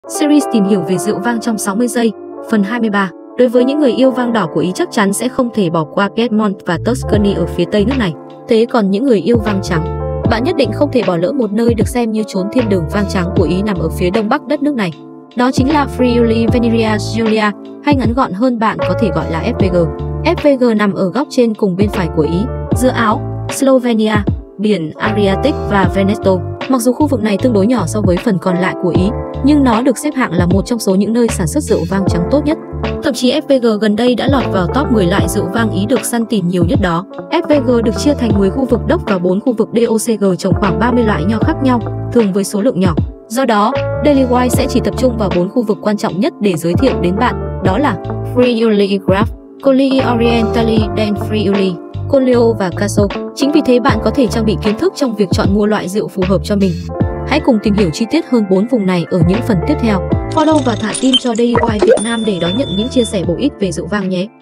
Series tìm hiểu về rượu vang trong 60 giây, phần 23. Đối với những người yêu vang đỏ của Ý chắc chắn sẽ không thể bỏ qua Piedmont và Tuscany ở phía tây nước này. Thế còn những người yêu vang trắng, bạn nhất định không thể bỏ lỡ một nơi được xem như chốn thiên đường vang trắng của Ý nằm ở phía đông bắc đất nước này. Đó chính là Friuli Veneria Giulia, hay ngắn gọn hơn bạn có thể gọi là FVG. FVG nằm ở góc trên cùng bên phải của Ý, giữa Áo, Slovenia, biển Adriatic và Veneto. Mặc dù khu vực này tương đối nhỏ so với phần còn lại của Ý, nhưng nó được xếp hạng là một trong số những nơi sản xuất rượu vang trắng tốt nhất. Thậm chí FVG gần đây đã lọt vào top 10 loại rượu vang Ý được săn tìm nhiều nhất đó. FVG được chia thành 10 khu vực DOC và 4 khu vực DOCG trồng khoảng 30 loại nho khác nhau, thường với số lượng nhỏ. Do đó, Daily Wine sẽ chỉ tập trung vào 4 khu vực quan trọng nhất để giới thiệu đến bạn, đó là Friuli Graf, Colli Orientali del Friuli, Collio và Caso. Chính vì thế bạn có thể trang bị kiến thức trong việc chọn mua loại rượu phù hợp cho mình. Hãy cùng tìm hiểu chi tiết hơn 4 vùng này ở những phần tiếp theo. Follow và thả tim cho Daily Wine Việt Nam để đón nhận những chia sẻ bổ ích về rượu vang nhé.